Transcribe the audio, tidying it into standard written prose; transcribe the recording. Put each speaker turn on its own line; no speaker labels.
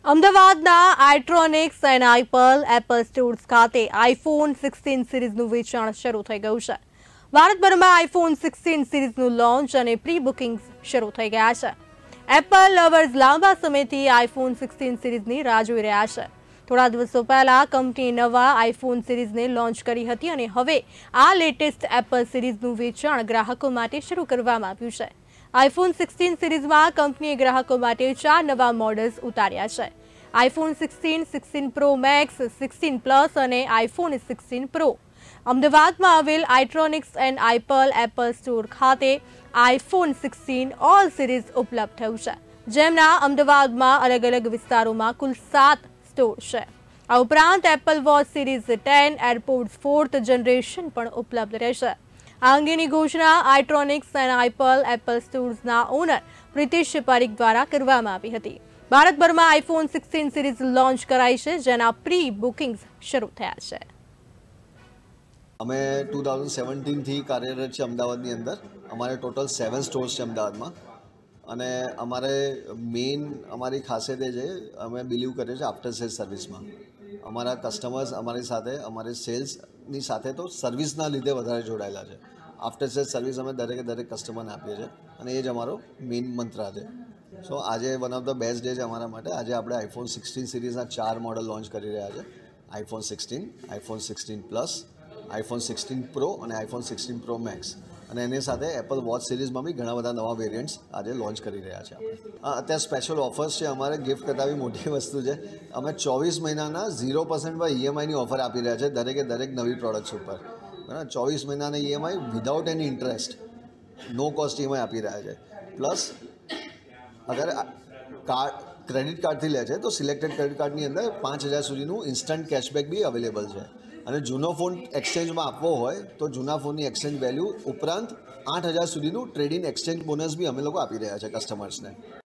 અમદાવાદના iTronics and Apple stores ખાતે iPhone 16 સિરીઝનું વેચાણ શરૂ થઈ ગયું છે। ભારતભરમાં આઈફોન 16 સિરીઝનું લોન્ચ અને પ્રી બુકિંગ્સ શરૂ થઈ ગયા છે। એપલ લવર્સ લાંબા સમયથી આઈફોન 16 સિરીઝની રાહ જોઈ રહ્યા છે। થોડા દિવસો પહેલા કંપનીએ નવા આઈફોન સિરીઝને લોન્ચ કરી હતી અને હવે આ લેટેસ્ટ એપલ સિરીઝનું વેચાણ ગ્રાહકો માટે શરૂ કરવામાં આવ્યું છે। આઈફોન 16 સિરીઝમાં કંપનીએ ગ્રાહકો માટે 4 નવા મોડલ્સ ઉતાર્યા છે। આઈફોન 16, 16 પ્રો મેક્સ, 16 પ્લસ અને આઈફોન 16 પ્રો। અમદાવાદમાં આવેલ આઇટ્રોનિક્સ એન્ડ એપલ સ્ટોર ખાતે આઈફોન 16 ઓલ સિરીઝ ઉપલબ્ધ થયું છે, જેમના અમદાવાદમાં અલગ અલગ વિસ્તારોમાં કુલ 7 સ્ટોર છે। આ ઉપરાંત Apple watch series 10 AirPods 4th generation પણ ઉપલબ્ધ રહેશે। આ અંગેની ઘોષણા આઇટ્રોનિક્સ એન્ડ એપલ સ્ટોર્સના ઓનર પ્રિતિશ પારીખ દ્વારા કરવામાં આવી હતી। ભારતભરમાં આઈફોન 16 સિરીઝ લોન્ચ કરાઈ છે, જેના પ્રી બુકિંગ્સ શરૂ થયા છે।
અમે 2017 થી કાર્યરત છે અમદાવાદની અંદર। અમારે ટોટલ 7 સ્ટોર્સ છે અમદાવાદમાં અને અમારે મેઇન અમારી ખાસિયત એ છે અમે બિલીવ કરીએ છીએ આફ્ટર સેલ્સ સર્વિસમાં। અમારા કસ્ટમર્સ અમારી સાથે અમારી સેલ્સની સાથે તો સર્વિસના લીધે વધારે જોડાયેલા છે। આફ્ટર સેલ્સ સર્વિસ અમે દરેક કસ્ટમરને આપીએ છીએ અને એ જ અમારો મેઇન મંત્ર છે। સો આજે one of the best day છે અમારા માટે। આજે આપણે આઈફોન 16 સિરીઝના 4 મોડલ લોન્ચ કરી રહ્યા છે। IPhone 16, iPhone 16 plus, iPhone 16 pro અને આઈફોન 16 પ્રો મેક્સ અને એની સાથે એપલ વોચ સિરીઝમાં બી ઘણા બધા નવા વેરિયન્ટ્સ આજે લોન્ચ કરી રહ્યા છે આપણે। અત્યારે સ્પેશિયલ ઓફર્સ છે અમારે। ગિફ્ટ કરતાં બી મોટી વસ્તુ છે, અમે 24 મહિનાના 0% પર EMIની ઓફર આપી રહ્યા છે દરેક નવી પ્રોડક્ટ્સ ઉપર। બરાબર, 24 મહિનાના EMI without any interest, no cost EMI આપી રહ્યા છે। પ્લસ અગર ક્રેડિટ કાર્ડથી લે છે તો સિલેક્ટેડ ક્રેડિટ કાર્ડની અંદર 5000 સુધીનું ઇન્સ્ટન્ટ કેશબેક બી અવેલેબલ છે અને જૂનો ફોન એક્સચેન્જમાં આપવો હોય તો જૂના ફોનની એક્સચેન્જ વેલ્યુ ઉપરાંત 8000 સુધીનું ટ્રેડ ઇન એક્સચેન્જ બોનસ બી અમે લોકો આપી રહ્યા છે કસ્ટમર્સને।